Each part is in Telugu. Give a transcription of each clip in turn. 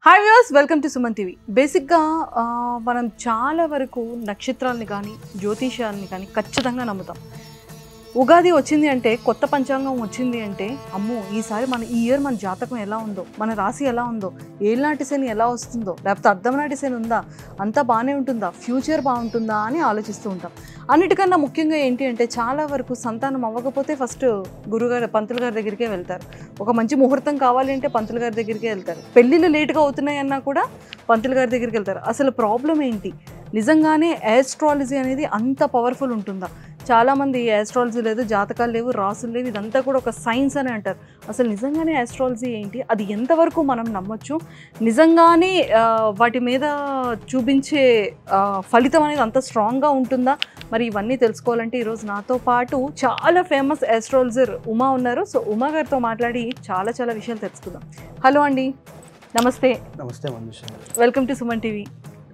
Hi viewers, welcome to Suman TV. బేసిక్గా మనం చాలా వరకు నక్షత్రాలని కానీ జ్యోతిషాలని కానీ ఖచ్చితంగా నమ్ముతాం. ఉగాది వచ్చింది అంటే, కొత్త పంచాంగం వచ్చింది అంటే, అమ్మో ఈసారి ఈ ఇయర్ మన జాతకం ఎలా ఉందో, మన రాశి ఎలా ఉందో, ఏళ్ళనాటి శని ఎలా వస్తుందో, లేకపోతే అర్ధంనాటి శని ఉందా, అంతా బాగానే ఉంటుందా, ఫ్యూచర్ బాగుంటుందా అని ఆలోచిస్తూ ఉంటాం. అన్నిటికన్నా ముఖ్యంగా ఏంటి అంటే, చాలా వరకు సంతానం అవ్వకపోతే ఫస్ట్ పంతులు గారి దగ్గరికే వెళ్తారు. ఒక మంచి ముహూర్తం కావాలి అంటే పంతులు గారి దగ్గరికే వెళ్తారు. పెళ్ళిళ్ళు లేట్గా అవుతున్నాయి అన్నా కూడా పంతులు గారి దగ్గరికి వెళ్తారు. అసలు ప్రాబ్లం ఏంటి? నిజంగానే ఆస్ట్రాలజీ అనేది అంత పవర్ఫుల్ ఉంటుందా? చాలామంది ఆస్ట్రాలజీ లేదు, జాతకాలు లేవు, రాసులు లేవు, ఇదంతా కూడా ఒక సైన్స్ అని అంటారు. అసలు నిజంగానే ఆస్ట్రాలజీ ఏంటి, అది ఎంతవరకు మనం నమ్మొచ్చు, నిజంగానే వాటి మీద చూపించే ఫలితం అనేది అంత స్ట్రాంగ్గా ఉంటుందా? మరి ఇవన్నీ తెలుసుకోవాలంటే ఈరోజు నాతో పాటు చాలా ఫేమస్ ఆస్ట్రాలజర్ ఉమా ఉన్నారు. సో ఉమా గారితో మాట్లాడి చాలా చాలా విషయాలు తెలుసుకుందాం. హలో అండి, namaste. Namaste Manisha, welcome to Suman TV.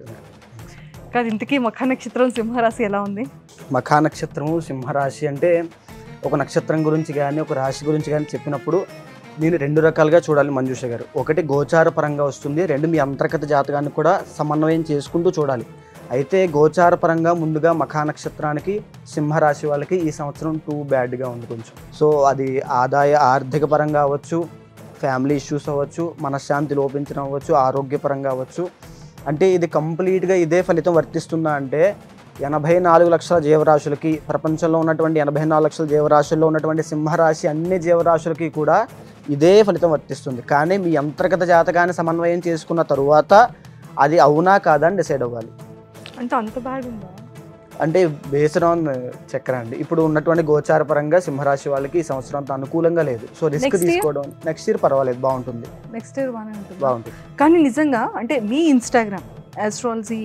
కాదు, ఇంతకీ మఖా నక్షత్రం సింహరాశి ఎలా ఉంది? మఖా నక్షత్రము సింహరాశి అంటే ఒక నక్షత్రం గురించి కానీ ఒక రాశి గురించి కానీ చెప్పినప్పుడు నేను రెండు రకాలుగా చూడాలి మంజుష గారు. ఒకటి గోచార పరంగా వస్తుంది, రెండు మీ అంతర్గత జాతకాన్ని కూడా సమన్వయం చేసుకుంటూ చూడాలి. అయితే గోచార పరంగా ముందుగా మఖా నక్షత్రానికి సింహరాశి వాళ్ళకి ఈ సంవత్సరం టూ బ్యాడ్గా ఉంది కొంచెం. సో అది ఆర్థిక పరంగా అవ్వచ్చు, ఫ్యామిలీ ఇష్యూస్ అవ్వచ్చు, మనశ్శాంతి లోపించడం అవ్వచ్చు, ఆరోగ్యపరంగా అవ్వచ్చు. అంటే ఇది కంప్లీట్గా ఇదే ఫలితం వర్తిస్తుందా అంటే 84 లక్షల జీవరాశులకి, ప్రపంచంలో ఉన్నటువంటి 84 లక్షల జీవరాశుల్లో ఉన్నటువంటి సింహరాశి అన్ని జీవరాశులకి కూడా ఇదే ఫలితం వర్తిస్తుంది. కానీ మీ అంతర్గత జాతకాన్ని సమన్వయం చేసుకున్న తరువాత అది అవునా కాదా అని డిసైడ్ అవ్వాలి. అంటే అంత బ్యాడ్ ఉందా? అంటే బేస్డ్ ఆన్ చక్ర అండి. ఇప్పుడు ఉన్నటువంటి గోచార పరంగా సింహరాశి వాళ్ళకి ఈ సంవత్సరం అంత అనుకూలంగా లేదు. సో రిస్క్ తీసుకోవడం నెక్స్ట్ ఇయర్ పర్వాలేదు, బాగుంటుంది. నెక్స్ట్ ఇయర్ బాగుంటుంది. కానీ నిజంగా అంటే మీ ఇన్స్టాగ్రామ్ ఆస్ట్రాలజీ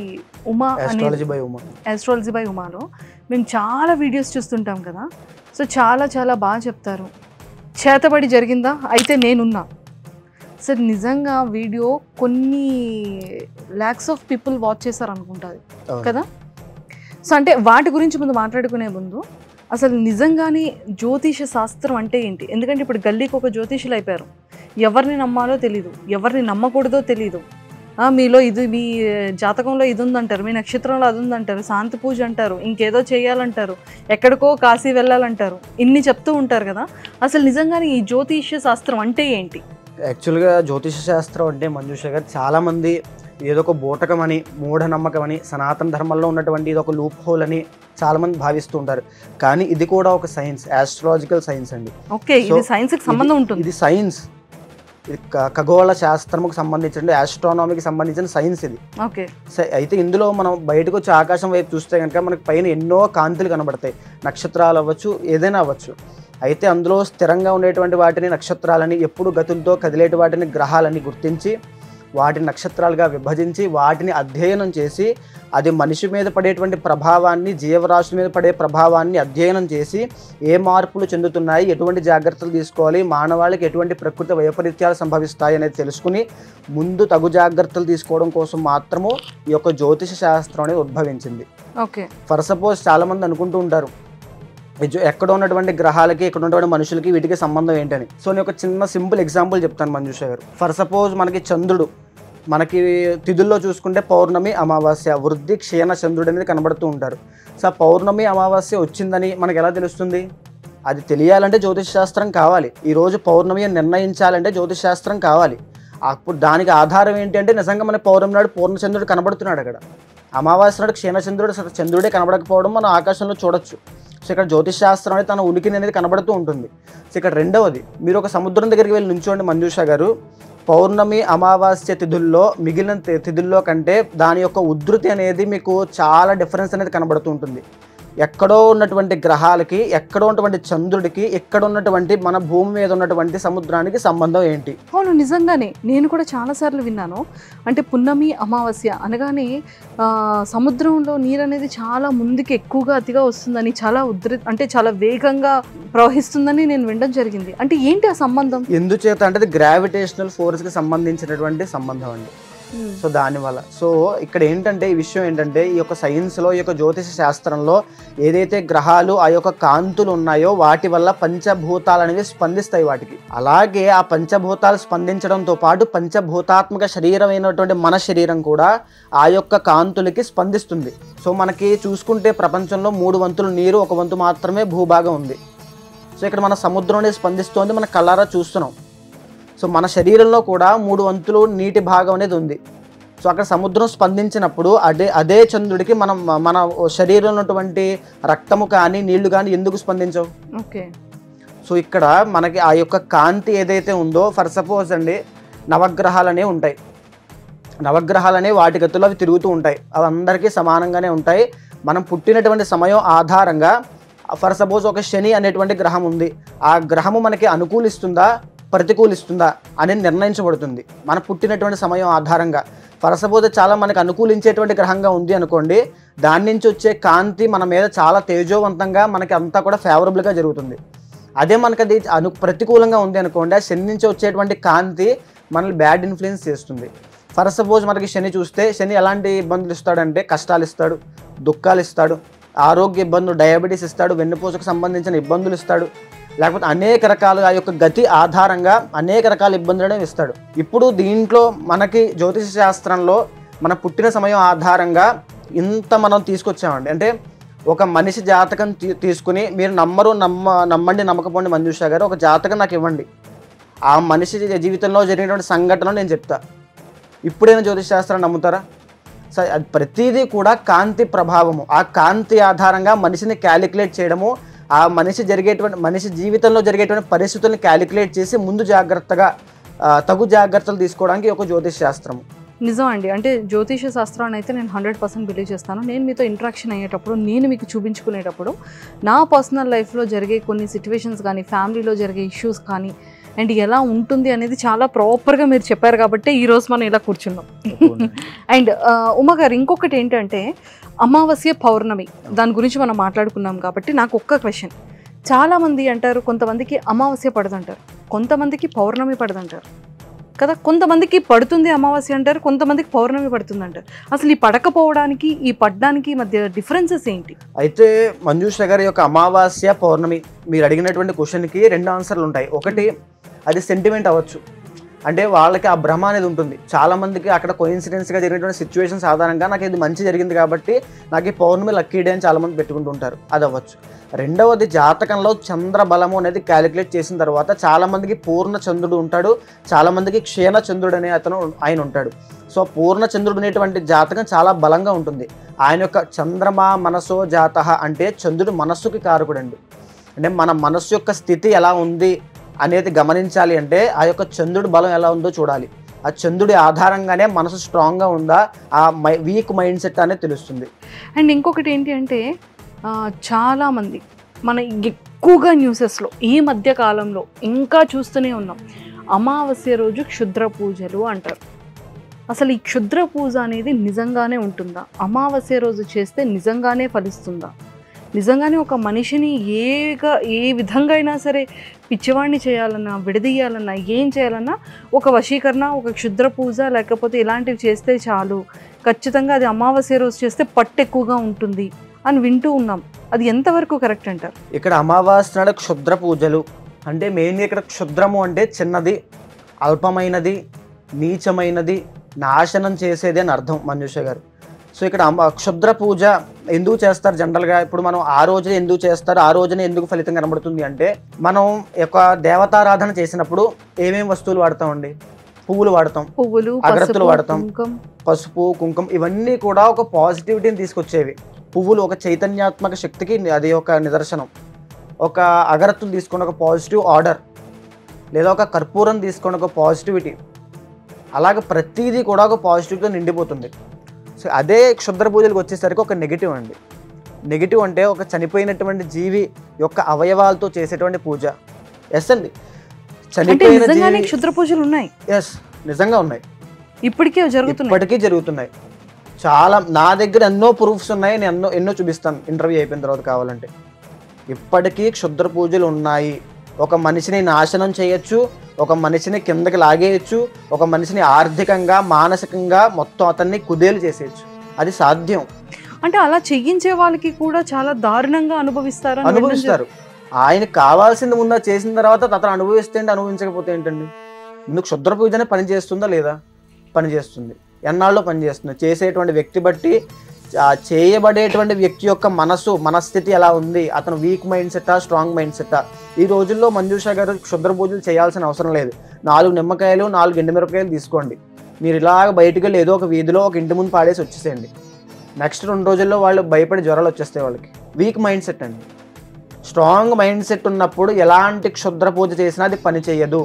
బై ఉమాలో మేము చాలా వీడియోస్ చూస్తుంటాం కదా. సో చాలా చాలా బాగా చెప్తారు. చేతబడి జరిగిందా అయితే నేనున్నా. సార్ నిజంగా వీడియో కొన్ని ల్యాక్స్ ఆఫ్ పీపుల్ వాచ్ చేశారు అనుకుంటుంది కదా. సో అంటే వాటి గురించి ముందు మాట్లాడుకునే ముందు అసలు నిజంగానే జ్యోతిష శాస్త్రం అంటే ఏంటి? ఎందుకంటే ఇప్పుడు గల్లీకి ఒక జ్యోతిషులు అయిపోయారు. ఎవరిని నమ్మాలో తెలీదు, ఎవరిని నమ్మకూడదో తెలీదు. మీలో ఇది, మీ జాతకంలో ఇది ఉందంటారు, మీ నక్షత్రంలో అది ఉందంటారు, శాంతి పూజ అంటారు, ఇంకేదో చేయాలంటారు, ఎక్కడికో కాశీ వెళ్ళాలంటారు, ఇన్ని చెప్తూ ఉంటారు కదా. అసలు నిజంగానే ఈ జ్యోతిష శాస్త్రం అంటే ఏంటి? యాక్చువల్గా జ్యోతిష శాస్త్రం అంటే మంజుష గారు చాలామంది ఏదో ఒక బూటకం అని, మూఢనమ్మకం అని, సనాతన ధర్మంలో ఉన్నటువంటి ఇది ఒక లూప్ హోల్ అని చాలామంది భావిస్తూ ఉంటారు. కానీ ఇది కూడా ఒక సైన్స్, ఆస్ట్రాలజికల్ సైన్స్ అండి. ఓకే, ఇది సైన్స్కి సంబంధం ఉంటుంది. ఇది సైన్స్, ఇది ఖగోళ శాస్త్రముకు సంబంధించిన, ఆస్ట్రానమీకి సంబంధించిన సైన్స్ ఇది. ఓకే. అయితే ఇందులో మనం బయటకు వచ్చి ఆకాశం వైపు చూస్తే కనుక మనకి పైన ఎన్నో కాంతులు కనబడతాయి. నక్షత్రాలు అవ్వచ్చు, ఏదైనా అవ్వచ్చు. అయితే అందులో స్థిరంగా ఉండేటువంటి వాటిని నక్షత్రాలని, ఎప్పుడు గతులతో కదిలేటి వాటిని గ్రహాలని గుర్తించి వాటిని నక్షత్రాలుగా విభజించి వాటిని అధ్యయనం చేసి అది మనిషి మీద పడేటువంటి ప్రభావాన్ని, జీవరాశుల మీద పడే ప్రభావాన్ని అధ్యయనం చేసి ఏ మార్పులు చెందుతున్నాయి, ఎటువంటి జాగ్రత్తలు తీసుకోవాలి, మానవాళికి ఎటువంటి ప్రకృతి వైపరీత్యాలు సంభవిస్తాయి అనేది తెలుసుకుని ముందు తగు జాగ్రత్తలు తీసుకోవడం కోసం మాత్రము ఈ యొక్క జ్యోతిష శాస్త్రం అనేది ఉద్భవించింది. ఓకే. ఫర్ సపోజ్ చాలామంది అనుకుంటూ ఉంటారు ఎక్కడ ఉన్నటువంటి గ్రహాలకి, ఇక్కడ ఉన్నటువంటి మనుషులకి వీటికి సంబంధం ఏంటని. సో నేను ఒక చిన్న సింపుల్ ఎగ్జాంపుల్ చెప్తాను మంజుష గారు. ఫర్ సపోజ్ మనకి చంద్రుడు, మనకి తిథుల్లో చూసుకుంటే పౌర్ణమి, అమావాస్య, వృద్ధి, క్షీణ చంద్రుడు అనేది కనబడుతూ ఉంటారు. సో పౌర్ణమి, అమావాస్య వచ్చిందని మనకు ఎలా తెలుస్తుంది? అది తెలియాలంటే జ్యోతిష శాస్త్రం కావాలి. ఈరోజు పౌర్ణమి అని నిర్ణయించాలంటే జ్యోతిష శాస్త్రం కావాలి. అప్పుడు దానికి ఆధారం ఏంటి అంటే నిజంగా మన పౌర్ణమి నాడు పూర్ణచంద్రుడు కనబడుతున్నాడు. అక్కడ అమావాస్య నాడు క్షీణచంద్రుడు, చంద్రుడే కనబడకపోవడం మనం ఆకాశంలో చూడొచ్చు. సో ఇక్కడ జ్యోతిష్ శాస్త్రం అనేది తన ఉనికిని అనేది కనబడుతూ ఉంటుంది. సో ఇక్కడ రెండవది, మీరు ఒక సముద్రం దగ్గరికి వెళ్ళి నుంచోండి మంజుష గారు. పౌర్ణమి, అమావాస్య తిథుల్లో మిగిలిన తిథుల్లో కంటే దాని యొక్క ఉధృతి అనేది మీకు చాలా డిఫరెన్స్ అనేది కనబడుతూ ఉంటుంది. ఎక్కడో ఉన్నటువంటి గ్రహాలకి, ఎక్కడో ఉన్నటువంటి చంద్రుడికి, ఎక్కడ ఉన్నటువంటి మన భూమి మీద ఉన్నటువంటి సముద్రానికి సంబంధం ఏంటి? అవును, నిజంగానే నేను కూడా చాలాసార్లు విన్నాను. అంటే పున్నమి, అమావాస్య అనగానే సముద్రంలో నీరు అనేది చాలా ముందుకి ఎక్కువగా అతిగా వస్తుందని, చాలా అంటే చాలా వేగంగా ప్రవహిస్తుందని నేను వినడం జరిగింది. అంటే ఏంటి ఆ సంబంధం? ఎందుచేత అంటే అది గ్రావిటేషనల్ ఫోర్స్కి సంబంధించినటువంటి సంబంధం అండి. సో దానివల్ల సో ఇక్కడ ఏంటంటే ఈ విషయం ఏంటంటే ఈ యొక్క సైన్స్లో ఈ యొక్క జ్యోతిష శాస్త్రంలో ఏదైతే గ్రహాలు ఆ యొక్క కాంతులు ఉన్నాయో వాటి వల్ల పంచభూతాలు అనేవి స్పందిస్తాయి వాటికి. అలాగే ఆ పంచభూతాలు స్పందించడంతో పాటు పంచభూతాత్మక శరీరమైనటువంటి మన శరీరం కూడా ఆ యొక్క కాంతులకి స్పందిస్తుంది. సో మనకి చూసుకుంటే ప్రపంచంలో 3 వంతులు నీరు, 1 వంతు మాత్రమే భూభాగం ఉంది. సో ఇక్కడ మన సముద్రం అనేది స్పందిస్తోంది, మన కళ్ళారా చూస్తున్నాం. సో మన శరీరంలో కూడా 3 వంతులు నీటి భాగం అనేది ఉంది. సో అక్కడ సముద్రం స్పందించినప్పుడు అదే చంద్రుడికి మన శరీరంలో ఉన్నటువంటి రక్తము కానీ నీళ్లు కానీ ఎందుకు స్పందించవు? ఓకే. సో ఇక్కడ మనకి ఆ యొక్క కాంతి ఏదైతే ఉందో, ఫర్ సపోజ్ అండి నవగ్రహాలు అనేవి ఉంటాయి. నవగ్రహాలు అనేవి వాటి గతులు అవి తిరుగుతూ ఉంటాయి. అవి అందరికీ సమానంగానే ఉంటాయి. మనం పుట్టినటువంటి సమయం ఆధారంగా ఫర్ సపోజ్ ఒక శని అనేటువంటి గ్రహం ఉంది. ఆ గ్రహము మనకి అనుకూలిస్తుందా ప్రతికూలిస్తుందా అనేది నిర్ణయించబడుతుంది మన పుట్టినటువంటి సమయం ఆధారంగా. ఫర్ సపోజ్ చాలా మనకు అనుకూలించేటువంటి గ్రహంగా ఉంది అనుకోండి, దాని నుంచి వచ్చే కాంతి మన మీద చాలా తేజోవంతంగా మనకి అంతా కూడా ఫేవరబుల్గా జరుగుతుంది. అదే మనకు అది ప్రతికూలంగా ఉంది అనుకోండి, ఆ శని నుంచి వచ్చేటువంటి కాంతి మనల్ని బ్యాడ్ ఇన్ఫ్లుయెన్స్ చేస్తుంది. ఫర్ సపోజ్ మనకి శని చూస్తే శని ఎలాంటి ఇబ్బందులు ఇస్తాడంటే కష్టాలు ఇస్తాడు, దుఃఖాలు ఇస్తాడు, ఆరోగ్య ఇబ్బందులు, డయాబెటీస్ ఇస్తాడు, వెన్నుపూసకు సంబంధించిన ఇబ్బందులు ఇస్తాడు, లేకపోతే అనేక రకాలుగా ఆ యొక్క గతి ఆధారంగా అనేక రకాల ఇబ్బందులను ఇస్తాడు. ఇప్పుడు దీంట్లో మనకి జ్యోతిష శాస్త్రంలో మన పుట్టిన సమయం ఆధారంగా ఇంత మనం తీసుకొచ్చామండి. అంటే ఒక మనిషి జాతకం తీసుకుని మీరు నమ్మండి నమ్మకపోండి మంజుష గారు, ఒక జాతకం నాకు ఇవ్వండి, ఆ మనిషి జీవితంలో జరిగినటువంటి సంఘటనలు నేను చెప్తా. ఇప్పుడైనా జ్యోతిష శాస్త్రాన్ని నమ్ముతారా? సరే, అది ప్రతిదీ కూడా కాంతి ప్రభావము. ఆ కాంతి ఆధారంగా మనిషిని క్యాలిక్యులేట్ చేయడము, ఆ మనిషి జీవితంలో జరిగేటువంటి పరిస్థితులను క్యాలిక్యులేట్ చేసి ముందు జాగ్రత్తగా తగు జాగ్రత్తలు తీసుకోవడానికి ఒక జ్యోతిష శాస్త్రం. నిజం అండి. అంటే జ్యోతిష శాస్త్రాన్ని అయితే నేను 100% బిలీవ్ చేస్తాను. నేను మీతో ఇంటరాక్షన్ అయ్యేటప్పుడు, నేను మీకు చూపించుకునేటప్పుడు నా పర్సనల్ లైఫ్లో జరిగే కొన్ని సిచ్యువేషన్స్ కానీ, ఫ్యామిలీలో జరిగే ఇష్యూస్ కానీ అండ్ ఎలా ఉంటుంది అనేది చాలా ప్రాపర్గా మీరు చెప్పారు కాబట్టి ఈరోజు మనం ఇలా కూర్చున్నాం. అండ్ ఉమా గారు, ఇంకొకటి ఏంటంటే అమావాస్య పౌర్ణమి దాని గురించి మనం మాట్లాడుకున్నాం కాబట్టి నాకు ఒక్క క్వశ్చన్. చాలామంది అంటారు కొంతమందికి అమావాస్య పడదంటారు, కొంతమందికి పౌర్ణమి పడదంటారు కదా, కొంతమందికి పడుతుంది అమావాస్య అంటారు, కొంతమందికి పౌర్ణమి పడుతుంది అంటారు. అసలు ఈ పడకపోవడానికి ఈ పడ్డానికి మధ్య డిఫరెన్సెస్ ఏంటి? అయితే మంజుష గారి యొక్క అమావాస్య పౌర్ణమి మీరు అడిగినటువంటి క్వశ్చన్కి 2 ఆన్సర్లు ఉంటాయి. ఒకటి, అది సెంటిమెంట్ అవ్వచ్చు, అంటే వాళ్ళకి ఆ భ్రమ అనేది ఉంటుంది. చాలామందికి అక్కడ కోయిన్సిడెన్స్గా జరిగినటువంటి సిచ్యువేషన్స్ ఆధారంగా నాకు ఇది మంచి జరిగింది కాబట్టి నాకు ఈ పౌర్ణమి లక్కీ డే అని చాలామంది పెట్టుకుంటూ ఉంటారు, అది అవ్వచ్చు. రెండవది, జాతకంలో చంద్ర బలము అనేది క్యాలిక్యులేట్ చేసిన తర్వాత చాలామందికి పూర్ణ చంద్రుడు ఉంటాడు, చాలామందికి క్షీణ చంద్రుడు అనే ఆయన ఉంటాడు. సో పూర్ణ చంద్రుడు అనేటువంటి జాతకం చాలా బలంగా ఉంటుంది. ఆయన యొక్క చంద్రమా మనసో జాతః అంటే చంద్రుడు మనస్సుకి కారకుడండి. అంటే మన మనస్సు యొక్క స్థితి ఎలా ఉంది అనేది గమనించాలి అంటే ఆ యొక్క చంద్రుడి బలం ఎలా ఉందో చూడాలి. ఆ చంద్రుడి ఆధారంగానే మనసు స్ట్రాంగ్గా ఉందా, ఆ వీక్ మైండ్ సెట్ అనేది తెలుస్తుంది. అండ్ ఇంకొకటి ఏంటి అంటే చాలామంది మన ఎక్కువగా న్యూసెస్లో ఈ మధ్య కాలంలో ఇంకా చూస్తూనే ఉన్నాం, అమావాస్య రోజు క్షుద్ర పూజలు అంటారు. అసలు ఈ క్షుద్ర పూజ అనేది నిజంగానే ఉంటుందా? అమావాస్య రోజు చేస్తే నిజంగానే ఫలిస్తుందా? నిజంగానే ఒక మనిషిని ఏ విధంగా అయినా సరే పిచ్చివాడిని చేయాలన్నా, విడదీయాలన్నా, ఏం చేయాలన్నా ఒక వశీకరణ, ఒక క్షుద్ర పూజ లేకపోతే ఇలాంటివి చేస్తే చాలు, ఖచ్చితంగా అది అమావాస్య రోజు చేస్తే పట్టు ఎక్కువగా ఉంటుంది అని వింటూ ఉన్నాం. అది ఎంతవరకు కరెక్ట్ అంటారు? ఇక్కడ అమావాస్య నాడు క్షుద్ర పూజలు అంటే మెయిన్గా ఇక్కడ క్షుద్రము అంటే చిన్నది, అల్పమైనది, నీచమైనది, నాశనం చేసేది అని అర్థం మంజుష గారు. సో ఇక్కడ క్షుద్ర పూజ ఎందుకు చేస్తారు జనరల్గా? ఇప్పుడు మనం ఆ రోజునే ఎందుకు చేస్తారు, ఆ రోజునే ఎందుకు ఫలితం కనబడుతుంది అంటే, మనం యొక్క దేవతారాధన చేసినప్పుడు ఏమేమి వస్తువులు వాడతామండి? పువ్వులు వాడతాం, అగరత్తులు వాడతాం, పసుపు కుంకుమ, ఇవన్నీ కూడా ఒక పాజిటివిటీని తీసుకొచ్చేవి. పువ్వులు ఒక చైతన్యాత్మక శక్తికి అది ఒక నిదర్శనం. ఒక అగరత్తులు తీసుకుని ఒక పాజిటివ్ ఆర్డర్, లేదా ఒక కర్పూరం తీసుకుని ఒక పాజిటివిటీ, అలాగే ప్రతిదీ కూడా ఒక పాజిటివ్గా నిండిపోతుంది. సో అదే క్షుద్ర పూజలకు వచ్చేసరికి ఒక నెగిటివ్ అండి. నెగిటివ్ అంటే ఒక చనిపోయినటువంటి జీవి యొక్క అవయవాలతో చేసేటువంటి పూజ. ఎస్ అండి, చనిపోయిన జీవి క్షుద్ర పూజలు ఉన్నాయి. ఎస్, నిజంగా ఉన్నాయి, ఇప్పటికీ జరుగుతున్నాయి. చాలా, నా దగ్గర ఎన్నో ప్రూఫ్స్ ఉన్నాయి, నేను ఎన్నో చూపిస్తాను ఇంటర్వ్యూ అయిపోయిన తర్వాత కావాలంటే. ఇప్పటికీ క్షుద్ర పూజలు ఉన్నాయి. ఒక మనిషిని నాశనం చేయొచ్చు, ఒక మనిషిని కిందకి లాగేయచ్చు, ఒక మనిషిని ఆర్థికంగా మానసికంగా మొత్తం అతన్ని కుదేలు చేసేయచ్చు. అది సాధ్యం. అంటే అలా చెయ్యించే వాళ్ళకి కూడా చాలా దారుణంగా అనుభవిస్తారు. ఆయనకు కావాల్సింది ముందా చేసిన తర్వాత అతను అనుభవిస్తే ఏంటి, అనుభవించకపోతే ఏంటండి? ముందు క్షుద్ర పూజనే పని చేస్తుందా లేదా? పని చేస్తుంది. ఎన్నాళ్ళలో పని చేస్తుంది. చేసేటువంటి వ్యక్తి బట్టి చేయబడేటువంటి వ్యక్తి యొక్క మనస్థితి ఎలా ఉంది, అతను వీక్ మైండ్ సెట్టా స్ట్రాంగ్ మైండ్ సెట్టా. ఈ రోజుల్లో మంజుష గారు క్షుద్ర పూజలు చేయాల్సిన అవసరం లేదు. 4 నిమ్మకాయలు 4 ఎండుమిరపకాయలు తీసుకోండి, మీరు ఇలాగ బయటకు వెళ్ళి ఏదో ఒక వీధిలో ఒక ఇంటి ముందు పాడేసి వచ్చేసేయండి. నెక్స్ట్ 2 రోజుల్లో వాళ్ళు భయపడి జ్వరాలు వచ్చేస్తాయి వాళ్ళకి. వీక్ మైండ్ సెట్ అండి. స్ట్రాంగ్ మైండ్ సెట్ ఉన్నప్పుడు ఎలాంటి క్షుద్ర పూజ చేసినా అది పని చేయదు.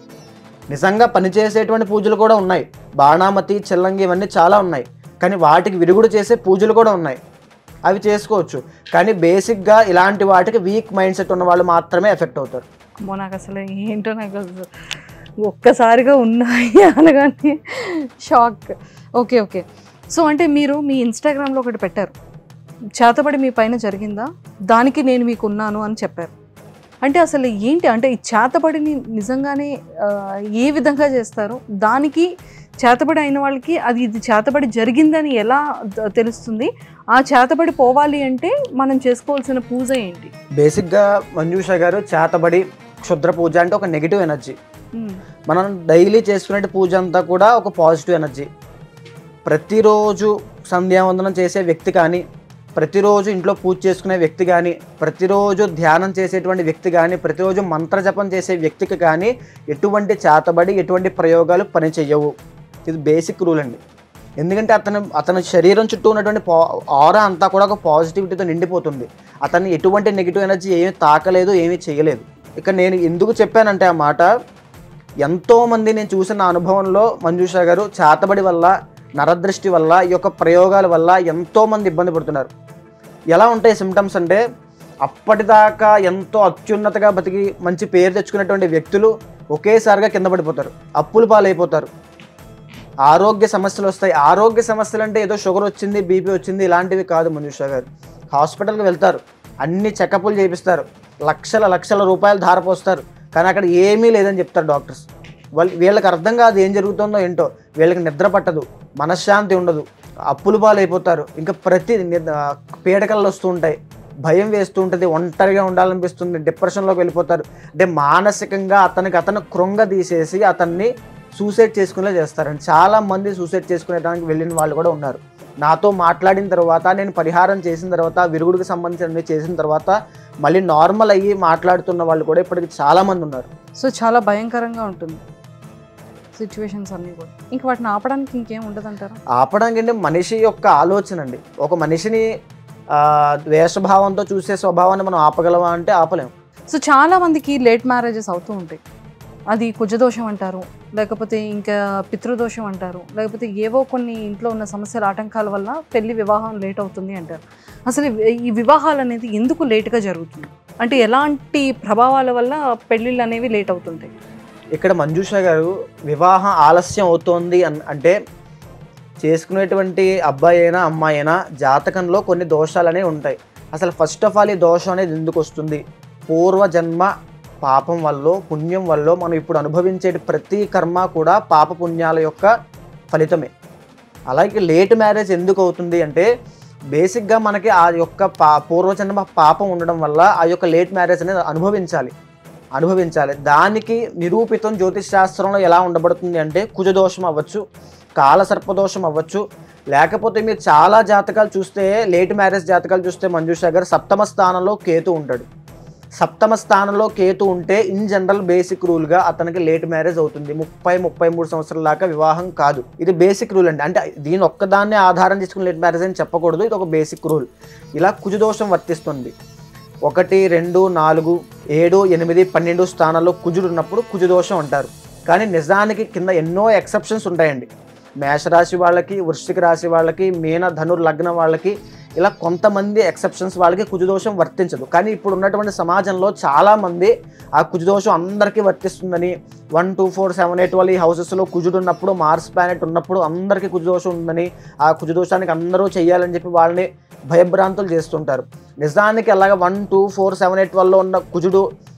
నిజంగా పనిచేసేటువంటి పూజలు కూడా ఉన్నాయి. బాణామతి, చెల్లంగి ఇవన్నీ చాలా ఉన్నాయి. కానీ వాటికి విరుగుడు చేసే పూజలు కూడా ఉన్నాయి, అవి చేసుకోవచ్చు. కానీ బేసిక్గా ఇలాంటి వాటికి వీక్ మైండ్ సెట్ ఉన్న వాళ్ళు మాత్రమే ఎఫెక్ట్ అవుతారు. అమ్మో, నాకు అసలు ఏంటో నాకు అసలు ఒక్కసారిగా ఉన్నాయి అనగానే షాక్. Okay okay. సో అంటే మీరు మీ ఇన్స్టాగ్రామ్లో ఒకటి పెట్టారు, చేతబడి మీ పైన జరిగిందా, దానికి నేను మీకు ఉన్నాను అని చెప్పారు. అంటే అసలు ఏంటి, అంటే ఈ చేతబడిని నిజంగానే ఏ విధంగా చేస్తారు, దానికి చేతబడి అయిన వాళ్ళకి అది ఇది చేతబడి జరిగిందని ఎలా తెలుస్తుంది, ఆ చేతబడి పోవాలి అంటే మనం చేసుకోవాల్సిన పూజ ఏంటి? బేసిక్గా మంజుష గారు, చేతబడి క్షుద్ర పూజ అంటే ఒక నెగిటివ్ ఎనర్జీ. మనం డైలీ చేసుకునే పూజ అంతా కూడా ఒక పాజిటివ్ ఎనర్జీ. ప్రతిరోజు సంధ్యావందనం చేసే వ్యక్తి కానీ, ప్రతిరోజు ఇంట్లో పూజ చేసుకునే వ్యక్తి కానీ, ప్రతిరోజు ధ్యానం చేసేటువంటి వ్యక్తి కానీ, ప్రతిరోజు మంత్రజపం చేసే వ్యక్తికి కానీ ఎటువంటి చేతబడి ఎటువంటి ప్రయోగాలు పనిచేయవు. ఇది బేసిక్ రూల్ అండి. ఎందుకంటే అతని శరీరం చుట్టూ ఉన్నటువంటి ఆరా అంతా కూడా ఒక పాజిటివిటీతో నిండిపోతుంది. అతన్ని ఎటువంటి నెగిటివ్ ఎనర్జీ ఏమీ తాకలేదు, ఏమీ చేయలేదు. ఇక నేను ఎందుకు చెప్పానంటే ఆ మాట, ఎంతోమంది నేను చూసిన అనుభవంలో మంజుష గారు చేతబడి వల్ల, నరదృష్టి వల్ల, ఈ యొక్క ప్రయోగాల వల్ల ఎంతోమంది ఇబ్బంది పడుతున్నారు. ఎలా ఉంటాయి సిమ్టమ్స్ అంటే, అప్పటిదాకా ఎంతో అత్యున్నతగా బతికి మంచి పేరు తెచ్చుకున్నటువంటి వ్యక్తులు ఒకేసారిగా కింద పడిపోతారు, అప్పులు పాలైపోతారు, ఆరోగ్య సమస్యలు వస్తాయి. ఆరోగ్య సమస్యలు అంటే ఏదో షుగర్ వచ్చింది, బీపీ వచ్చింది ఇలాంటివి కాదు మంజుష గారు. హాస్పిటల్కి వెళ్తారు, అన్ని చెకప్లు చేపిస్తారు, లక్షల రూపాయలు ధారపోస్తారు, కానీ అక్కడ ఏమీ లేదని చెప్తారు డాక్టర్స్. వీళ్ళకి అర్థం కాదు ఏం జరుగుతుందో ఏంటో. వీళ్ళకి నిద్ర పట్టదు, మనశ్శాంతి ఉండదు, అప్పులు పాలైపోతారు, ఇంకా ప్రతి పీడకలు వస్తూ ఉంటాయి, భయం వేస్తూ ఉంటుంది, ఒంటరిగా ఉండాలనిపిస్తుంది, డిప్రెషన్లోకి వెళ్ళిపోతారు. అంటే మానసికంగా అతను కృంగదీసేసి అతన్ని సూసైడ్ చేసుకునేలా చేస్తారండి. చాలామంది సూసైడ్ చేసుకునేదానికి వెళ్ళిన వాళ్ళు కూడా ఉన్నారు. నాతో మాట్లాడిన తర్వాత, నేను పరిహారం చేసిన తర్వాత, విరుగుడికి సంబంధించినవి చేసిన తర్వాత మళ్ళీ నార్మల్ అయ్యి మాట్లాడుతున్న వాళ్ళు కూడా ఇప్పటికి చాలామంది ఉన్నారు. సో చాలా భయంకరంగా ఉంటుంది సిచ్యువేషన్స్ అన్నీ కూడా. ఇంక వాటిని ఆపడానికి ఇంకేం ఉండదంటారా? ఆపడానికి అంటే మనిషి యొక్క ఆలోచన అండి. ఒక మనిషిని ద్వేషభావంతో చూసే స్వభావాన్ని మనం ఆపగలమా అంటే ఆపలేము. సో చాలా మందికి లేట్ మ్యారేజెస్ అవుతూ ఉంటాయి. అది కుజదోషం అంటారు, లేకపోతే ఇంకా పితృదోషం అంటారు, లేకపోతే ఏవో కొన్ని ఇంట్లో ఉన్న సమస్యల ఆటంకాల వల్ల పెళ్లి వివాహం లేట్ అవుతుంది అంటారు. అసలు ఈ వివాహాలు అనేది ఎందుకు లేట్గా జరుగుతుంది, అంటే ఎలాంటి ప్రభావాల వల్ల పెళ్ళిళ్ళు అనేవి లేట్ అవుతుంటాయి? ఇక్కడ మంజుష గారు, వివాహం ఆలస్యం అవుతోంది అంటే చేసుకునేటువంటి అబ్బాయి అయినా అమ్మాయి అయినా జాతకంలో కొన్ని దోషాలు అనేవి ఉంటాయి. అసలు ఫస్ట్ ఆఫ్ ఆల్ ఈ దోషం అనేది ఎందుకు వస్తుంది? పూర్వజన్మ పాపం వల్ల, పుణ్యం వల్ల మనం ఇప్పుడు అనుభవించే ప్రతి కర్మ కూడా పాప పుణ్యాల యొక్క ఫలితమే. అలాగే లేట్ మ్యారేజ్ ఎందుకు అవుతుంది అంటే, బేసిక్గా మనకి ఆ యొక్క పూర్వజన్మ పాపం ఉండడం వల్ల ఆ యొక్క లేట్ మ్యారేజ్ అనేది అనుభవించాలి. దానికి నిరూపితం జ్యోతిష్ శాస్త్రంలో ఎలా ఉండబడుతుంది అంటే, కుజదోషం అవ్వచ్చు, కాలసర్పదోషం అవ్వచ్చు, లేకపోతే మీరు చాలా జాతకాలు చూస్తే, లేట్ మ్యారేజ్ జాతకాలు చూస్తే మంజుష గారు సప్తమ స్థానంలో కేతు ఉంటాడు. సప్తమ స్థానంలో కేతు ఉంటే ఇన్ జనరల్ బేసిక్ రూల్గా అతనికి లేట్ మ్యారేజ్ అవుతుంది. 30-33 సంవత్సరాల దాకా వివాహం కాదు. ఇది బేసిక్ రూల్ అండి. అంటే దీని ఒక్కదాన్నే ఆధారం చేసుకుని లేట్ మ్యారేజ్ అని చెప్పకూడదు, ఇది ఒక బేసిక్ రూల్. ఇలా కుజదోషం వర్తిస్తుంది. 1, 2, 4, 7, 8, 12 స్థానాల్లో కుజుడు ఉన్నప్పుడు కుజదోషం అంటారు. కానీ నిజానికి కింద ఎన్నో ఎక్సెప్షన్స్ ఉంటాయండి. మేషరాశి వాళ్ళకి, వృశ్చిక రాశి వాళ్ళకి, మీన ధనుర్ లగ్నం వాళ్ళకి, ఇలా కొంతమంది ఎక్సెప్షన్స్ వాళ్ళకి కుజదోషం వర్తించదు. కానీ ఇప్పుడు ఉన్నటువంటి సమాజంలో చాలామంది ఆ కుజదోషం అందరికీ వర్తిస్తుందని, 1, 2, 4, 7, 8 వాళ్ళు ఈ హౌసెస్లో కుజుడు ఉన్నప్పుడు, మార్స్ ప్లానెట్ ఉన్నప్పుడు అందరికీ కుజదోషం ఉందని, ఆ కుజదోషానికి అందరూ చెయ్యాలని చెప్పి వాళ్ళని భయభ్రాంతులు చేస్తుంటారు. నిజానికి అలాగా 1, 2, 4, 7, 8 వాళ్ళలో ఉన్న కుజుడు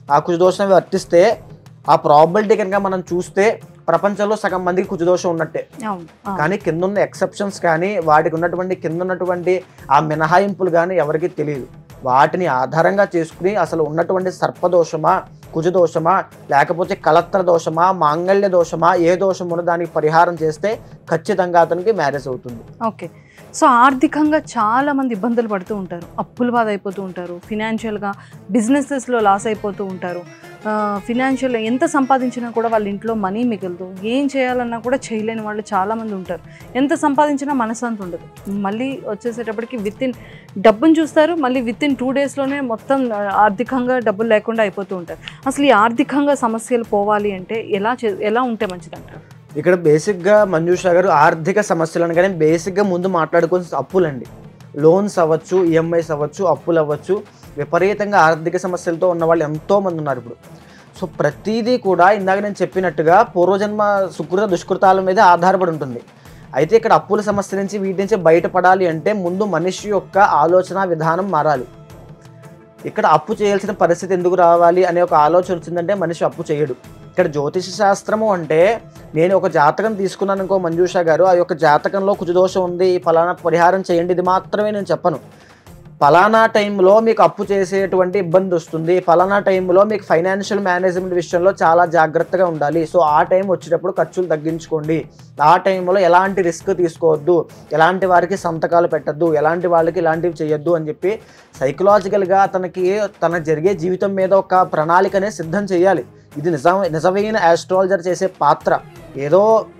ఆ కుజదోషం వర్తిస్తే ఆ ప్రాబిలిటీ కనుక మనం చూస్తే ప్రపంచంలో సగం మందికి కుజదోషం ఉన్నట్టే. కానీ కింద ఉన్న ఎక్సెప్షన్స్ కానీ వాటికి ఉన్నటువంటి కింద ఉన్నటువంటి ఆ మినహాయింపులు కానీ ఎవరికీ తెలియదు. వాటిని ఆధారంగా చేసుకుని అసలు ఉన్నటువంటి సర్పదోషమా, కుజదోషమా, లేకపోతే కలత్ర దోషమా, మాంగళ్య దోషమా, ఏ దోషం ఉన్నో దానికి పరిహారం చేస్తే ఖచ్చితంగా అతనికి మ్యారేజ్ అవుతుంది. ఓకే. సో ఆర్థికంగా చాలామంది ఇబ్బందులు పడుతూ ఉంటారు, అప్పుల బాధ అయిపోతూ ఉంటారు, ఫినాన్షియల్గా బిజినెసెస్లో లాస్ అయిపోతూ ఉంటారు. ఫినాన్షియల్ ఎంత సంపాదించినా కూడా వాళ్ళ ఇంట్లో మనీ మిగలదు, ఏం చేయాలన్నా కూడా చేయలేని వాళ్ళు చాలామంది ఉంటారు. ఎంత సంపాదించినా మనశ్శాంతి ఉండదు. మళ్ళీ వచ్చేసేటప్పటికి డబ్బును చూస్తారు, మళ్ళీ వితిన్ 2 daysలోనే మొత్తం ఆర్థికంగా డబ్బులు లేకుండా అయిపోతూ ఉంటారు. అసలు ఈ ఆర్థికంగా సమస్యలు పోవాలి అంటే ఎలా ఉంటే మంచిదంటారు? ఇక్కడ బేసిక్గా మంజుష గారు ఆర్థిక సమస్యలను కానీ బేసిక్గా ముందు మాట్లాడుకోవాల్సిన అప్పులండి. లోన్స్ అవ్వచ్చు, ఈఎంఐస్ అవ్వచ్చు, అప్పులు అవ్వచ్చు. విపరీతంగా ఆర్థిక సమస్యలతో ఉన్న వాళ్ళు ఎంతోమంది ఉన్నారు ఇప్పుడు. సో ప్రతిదీ కూడా ఇందాక నేను చెప్పినట్టుగా పూర్వజన్మ సుకృత దుష్కృతాల మీద ఆధారపడి ఉంటుంది. అయితే ఇక్కడ అప్పుల సమస్య నుంచి వీటి నుంచి బయటపడాలి అంటే ముందు మనిషి యొక్క ఆలోచన విధానం మారాలి. ఇక్కడ అప్పు చేయాల్సిన పరిస్థితి ఎందుకు రావాలి అనే ఒక ఆలోచన వచ్చిందంటే మనిషి అప్పు చేయడు. ఇక్కడ జ్యోతిష శాస్త్రము అంటే నేను ఒక జాతకం తీసుకున్నాను అనుకో మంజుష గారు, ఆ యొక్క జాతకంలో కుజదోషం ఉంది, ఫలానా పరిహారం చేయండి, ఇది మాత్రమే నేను చెప్పను. ఫలానా టైంలో మీకు అప్పు చేసేటువంటి ఇబ్బంది వస్తుంది, ఫలానా టైంలో మీకు ఫైనాన్షియల్ మేనేజ్మెంట్ విషయంలో చాలా జాగ్రత్తగా ఉండాలి. సో ఆ టైం వచ్చేటప్పుడు ఖర్చులు తగ్గించుకోండి, ఆ టైంలో ఎలాంటి రిస్క్ తీసుకోవద్దు, ఎలాంటి వారికి సంతకాలు పెట్టద్దు, ఎలాంటి వాళ్ళకి ఇలాంటివి చేయొద్దు అని చెప్పి సైకలాజికల్గా తన జరిగే జీవితం మీద ఒక ప్రణాళికనే సిద్ధం చేయాలి. ఇది నిజమైన ఆస్ట్రాలజర్ చేసే పాత్ర. ఏదో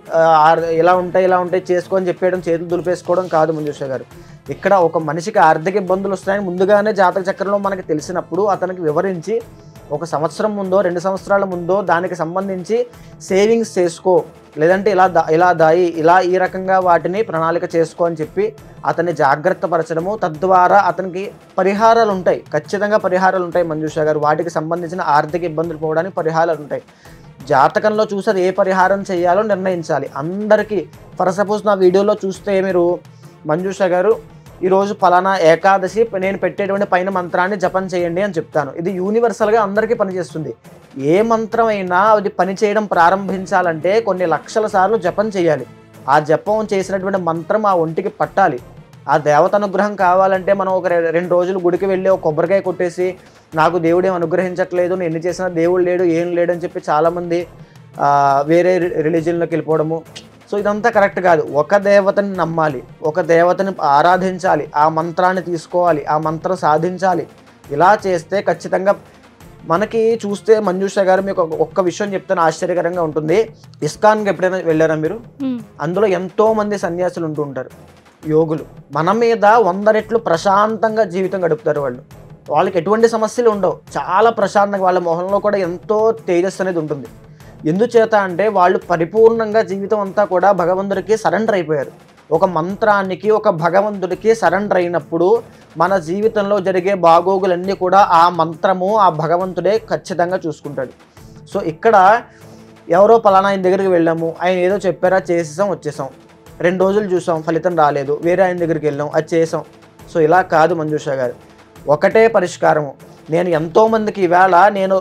ఇలా ఉంటాయి చేసుకొని చెప్పేయడం, చేతులు దులిపేసుకోవడం కాదు మంజుష గారు. ఇక్కడ ఒక మనిషికి ఆర్థిక ఇబ్బందులు వస్తాయని ముందుగానే జాతక చక్రంలో మనకి తెలిసినప్పుడు అతనికి వివరించి 1 సంవత్సరం ముందో 2 సంవత్సరాల ముందో దానికి సంబంధించి సేవింగ్స్ చేసుకో, లేదంటే ఇలా దాయి, ఈ రకంగా వాటిని ప్రణాళిక చేసుకో అని చెప్పి అతన్ని జాగ్రత్త పరచడము. తద్వారా అతనికి పరిహారాలు ఉంటాయి, ఖచ్చితంగా పరిహారాలు ఉంటాయి మంజుష గారు. వాటికి సంబంధించిన ఆర్థిక ఇబ్బందులు పోవడానికి పరిహారాలు ఉంటాయి. జాతకంలో చూసి ఏ పరిహారం చేయాలో నిర్ణయించాలి అందరికీ. ఫర్ సపోజ్ నా వీడియోలో చూస్తే మీరు మంజుష గారు ఈరోజు ఫలానా ఏకాదశి నేను పెట్టేటువంటి పైన మంత్రాన్ని జపం చేయండి అని చెప్తాను. ఇది యూనివర్సల్గా అందరికీ పనిచేస్తుంది. ఏ మంత్రం అయినా అది పనిచేయడం ప్రారంభించాలంటే కొన్ని లక్షల సార్లు జపం చేయాలి. ఆ జపం చేసినటువంటి మంత్రం ఆ ఒంటికి పట్టాలి. ఆ దేవత అనుగ్రహం కావాలంటే మనం ఒక 2 రోజులు గుడికి వెళ్ళి ఒక కొబ్బరికాయ కొట్టేసి నాకు దేవుడు ఏం అనుగ్రహించట్లేదు, నేను ఎన్ని చేసినా దేవుడు లేడు, ఏం లేడు అని చెప్పి చాలామంది వేరే రిలీజియన్లోకి వెళ్ళిపోవడము. సో ఇదంతా కరెక్ట్ కాదు. ఒక దేవతని నమ్మాలి, ఒక దేవతని ఆరాధించాలి, ఆ మంత్రాన్ని తీసుకోవాలి, ఆ మంత్రం సాధించాలి. ఇలా చేస్తే ఖచ్చితంగా మనకి చూస్తే మంజుష గారు మీకు ఒక్క విషయం చెప్తాను, ఆశ్చర్యకరంగా ఉంటుంది. ఇస్కాన్కి ఎప్పుడైనా వెళ్ళారా మీరు? అందులో ఎంతో మంది సన్యాసులు ఉంటూ ఉంటారు, యోగులు. మన మీద 100 రెట్లు ప్రశాంతంగా జీవితం గడుపుతారు వాళ్ళు. వాళ్ళకి ఎటువంటి సమస్యలు ఉండవు, చాలా ప్రశాంతంగా. వాళ్ళ మొహంలో కూడా ఎంతో తేజస్సు అనేది ఉంటుంది. ఎందుచేత అంటే వాళ్ళు పరిపూర్ణంగా జీవితం అంతా కూడా భగవంతుడికి సరెండర్ అయిపోయారు. ఒక మంత్రానికి, ఒక భగవంతుడికి సరెండర్ అయినప్పుడు మన జీవితంలో జరిగే బాగోగులన్నీ కూడా ఆ మంత్రము, ఆ భగవంతుడే ఖచ్చితంగా చూసుకుంటాడు. సో ఇక్కడ ఎవరో పలానా ఆయన దగ్గరికి వెళ్ళాము, ఆయన ఏదో చెప్పారా, చేసేసాం, వచ్చేసాం. 2 రోజులు చూసాం, ఫలితం రాలేదు, వేరే ఆయన దగ్గరికి వెళ్ళాం, అది చేసాం. సో ఇలా కాదు మంజుష గారు, ఒకటే పరిష్కారము. నేను ఎంతోమందికి ఈవేళ నేను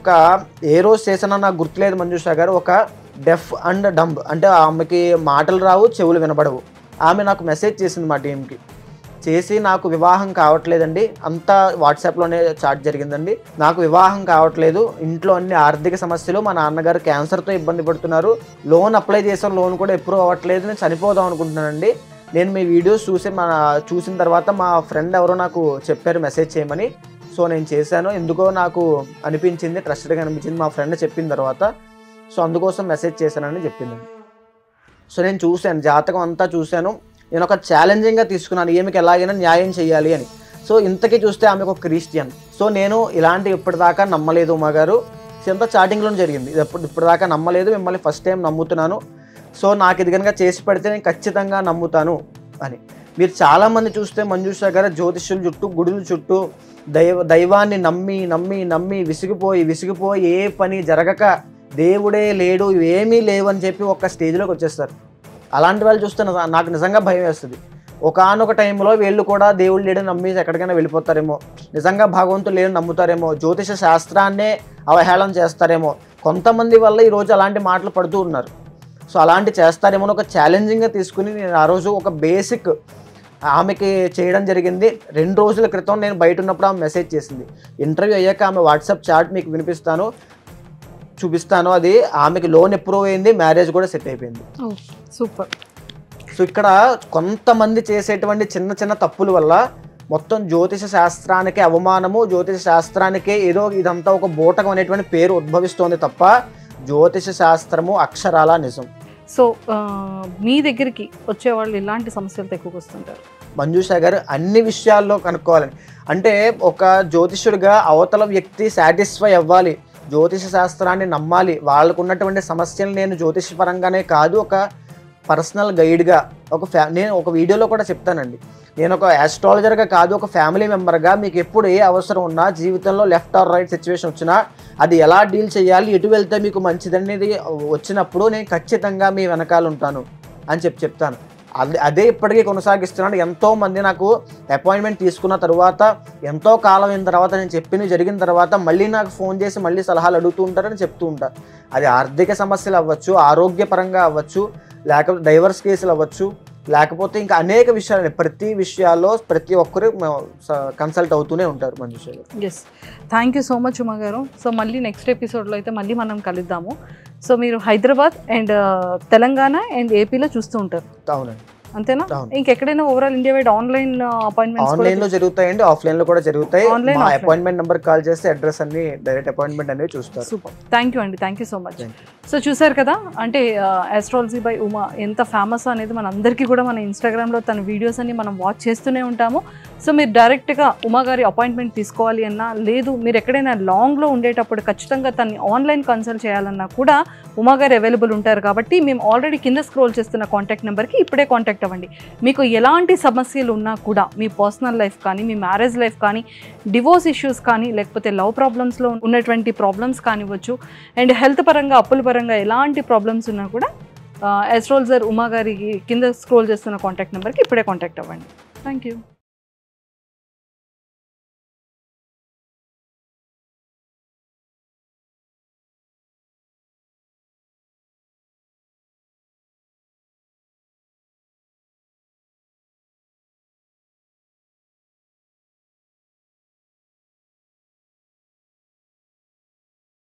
ఏ రోజు చేసినా నాకు గుర్తులేదు మంజుష గారు, ఒక డెఫ్ అండ్ డంబ్ అంటే ఆమెకి మాటలు రావు, చెవులు వినబడవు. ఆమె నాకు మెసేజ్ చేసింది మా టీంకి, చేసి నాకు వివాహం కావట్లేదండి, అంతా వాట్సాప్లోనే చాట్ జరిగిందండి, నాకు వివాహం కావట్లేదు, ఇంట్లో అన్ని ఆర్థిక సమస్యలు, మా నాన్నగారు క్యాన్సర్తో ఇబ్బంది పడుతున్నారు, లోన్ అప్లై చేసాం, లోన్ కూడా అప్రూవ్ అవ్వట్లేదు, నేను చనిపోదాం అనుకుంటున్నానండి. నేను మీ వీడియోస్ చూసిన తర్వాత మా ఫ్రెండ్ ఎవరో నాకు చెప్పారు మెసేజ్ చేయమని. సో నేను చేశాను, ఎందుకో నాకు అనిపించింది, ట్రస్టెడ్గా అనిపించింది, మా ఫ్రెండ్ చెప్పిన తర్వాత. సో అందుకోసం మెసేజ్ చేశానని చెప్పిందండి. సో నేను చూశాను, జాతకం అంతా చూశాను. నేను ఒక ఛాలెంజింగ్గా తీసుకున్నాను, ఈమెకి ఎలాగైనా న్యాయం చేయాలి అని. సో ఇంతకీ చూస్తే ఆమెకు ఒక క్రిస్టియన్. సో నేను ఇలాంటి ఇప్పటిదాకా నమ్మలేదు మా గారు, ఇంత చాటింగ్లో జరిగింది, ఇప్పటిదాకా నమ్మలేదు, మిమ్మల్ని ఫస్ట్ టైం నమ్ముతున్నాను. సో నాకు ఇది కనుక చేసి పెడితే నేను ఖచ్చితంగా నమ్ముతాను అని. మీరు చాలామంది చూస్తే మంజుష గారు జ్యోతిష్యుల చుట్టూ, గుడుల చుట్టూ దైవాన్ని నమ్మి విసిగిపోయి ఏ పని జరగక దేవుడే లేడు, ఏమీ లేవని చెప్పి ఒక స్టేజ్లోకి వచ్చేస్తారు. అలాంటి వాళ్ళు చూస్తే నాకు నిజంగా భయం వేస్తుంది. ఒకానొక టైంలో వీళ్ళు కూడా దేవుడు లేడని నమ్మేసి ఎక్కడికైనా వెళ్ళిపోతారేమో, నిజంగా భగవంతుడు లేడని నమ్ముతారేమో, జ్యోతిష శాస్త్రాన్నే అవహేళన చేస్తారేమో, కొంతమంది వల్ల ఈరోజు అలాంటి మాటలు పడుతూ ఉన్నారు. సో అలాంటి చేస్తారేమో అని ఒక ఛాలెంజింగ్గా తీసుకుని నేను ఆ రోజు ఒక బేసిక్ ఆమెకి చేయడం జరిగింది. 2 రోజుల క్రితం నేను బయట ఉన్నప్పుడు ఆమె మెసేజ్ చేసింది. ఇంటర్వ్యూ అయ్యాక ఆమె వాట్సాప్ చాట్ మీకు వినిపిస్తాను, చూపిస్తాను. అది ఆమెకి లోన్ అప్రూవ్ అయింది, మ్యారేజ్ కూడా సెట్ అయిపోయింది. సూపర్. సో ఇక్కడ కొంతమంది చేసేటువంటి చిన్న చిన్న తప్పుల వల్ల మొత్తం జ్యోతిష శాస్త్రానికి అవమానము, జ్యోతిష శాస్త్రానికే ఏదో ఇదంతా ఒక బూటకం అనేటువంటి పేరు ఉద్భవిస్తోంది తప్ప జ్యోతిష శాస్త్రము అక్షరాల నిజం. సో మీ దగ్గరికి వచ్చేవాళ్ళు ఇలాంటి సమస్యలతో ఎక్కువగా వస్తుంటారు? మంజుష గారు అన్ని విషయాల్లో కనుక్కోవాలని, అంటే ఒక జ్యోతిషుడిగా అవతల వ్యక్తి సాటిస్ఫై అవ్వాలి, జ్యోతిష శాస్త్రాన్ని నమ్మాలి. వాళ్ళకు ఉన్నటువంటి సమస్యలు నేను జ్యోతిష పరంగానే కాదు, ఒక పర్సనల్ గైడ్గా నేను ఒక వీడియోలో కూడా చెప్తానండి, నేను ఒక ఆస్ట్రాలజర్గా కాదు, ఒక ఫ్యామిలీ మెంబర్గా మీకు ఎప్పుడు ఏ అవసరం ఉన్నా, జీవితంలో లెఫ్ట్ ఆర్ రైట్ సిచ్యువేషన్ వచ్చినా అది ఎలా డీల్ చేయాలి, ఎటు వెళ్తే మీకు మంచిదనేది వచ్చినప్పుడు నేను ఖచ్చితంగా మీ వెనకాల ఉంటాను అని చెప్తాను. అదే ఇప్పటికీ కొనసాగిస్తున్నాను. ఎంతోమంది నాకు అపాయింట్మెంట్ తీసుకున్న తర్వాత ఎంతో కాలం అయిన తర్వాత నేను చెప్పినవి జరిగిన తర్వాత మళ్ళీ నాకు ఫోన్ చేసి మళ్ళీ సలహాలు అడుగుతూ ఉంటారని చెప్తూ ఉంటారు. అది ఆర్థిక సమస్యలు అవ్వచ్చు, ఆరోగ్యపరంగా అవ్వచ్చు, లేకపోతే డైవర్స్ కేసులు అవ్వచ్చు, లేకపోతే ఇంకా అనేక విషయాలు, ప్రతి విషయాల్లో ప్రతి ఒక్కరు కన్సల్ట్ అవుతూనే ఉంటారు Manjusha garu. Yes, thank you so much Uma garu. So మళ్ళీ నెక్స్ట్ ఎపిసోడ్లో అయితే మళ్ళీ మనం కలుద్దాము. సో మీరు హైదరాబాద్ అండ్ తెలంగాణ అండ్ ఏపీలో చూస్తూ ఉంటారు? అవునండి. అంతేనా? ఇంకెక్కడైనా overall India wide online appointments ఆన్లైన్లో జరుగుతాయండి, ఆఫ్లైన్లో కూడా జరుగుతాయి. మా అపాయింట్మెంట్ నెంబర్ కాల్ చేస్తే అడ్రస్ అన్ని డైరెక్ట్ అపాయింట్మెంట్ అనేవి చూస్తారు. సూపర్, థ్యాంక్ యూ అండి, thank you so much. So చూసారు కదా, అంటే ఆస్ట్రాలజీ బై ఉమా ఎంత ఫేమస్ అనేది మన అందరికీ కూడా మన ఇన్స్టాగ్రామ్లో తన వీడియోస్ అన్ని మనం వాచ్ చేస్తూనే ఉంటాము. సో మీరు డైరెక్ట్గా ఉమా గారి అపాయింట్మెంట్ తీసుకోవాలి అన్నా, లేదు మీరు ఎక్కడైనా లాంగ్లో ఉండేటప్పుడు ఖచ్చితంగా తనని ఆన్లైన్ కన్సల్ట్ చేయాలన్నా కూడా ఉమా గారు అవైలబుల్ ఉంటారు. కాబట్టి మేము ఆల్రెడీ కింద స్క్రోల్ చేస్తున్న కాంటాక్ట్ నెంబర్కి ఇప్పుడే కాంటాక్ట్ అవ్వండి. మీకు ఎలాంటి సమస్యలు ఉన్నా కూడా, మీ పర్సనల్ లైఫ్ కానీ, మీ మ్యారేజ్ లైఫ్ కానీ, డివోర్స్ ఇష్యూస్ కానీ, లేకపోతే లవ్ ప్రాబ్లమ్స్లో ఉన్నటువంటి ప్రాబ్లమ్స్ కానివ్వచ్చు, అండ్ హెల్త్ పరంగా, అప్పుల పరంగా ఎలాంటి ప్రాబ్లమ్స్ ఉన్నా కూడా ఆస్ట్రాలజర్ ఉమా గారికి కింద స్క్రోల్ చేస్తున్న కాంటాక్ట్ నెంబర్కి ఇప్పుడే కాంటాక్ట్ అవ్వండి. Thank you.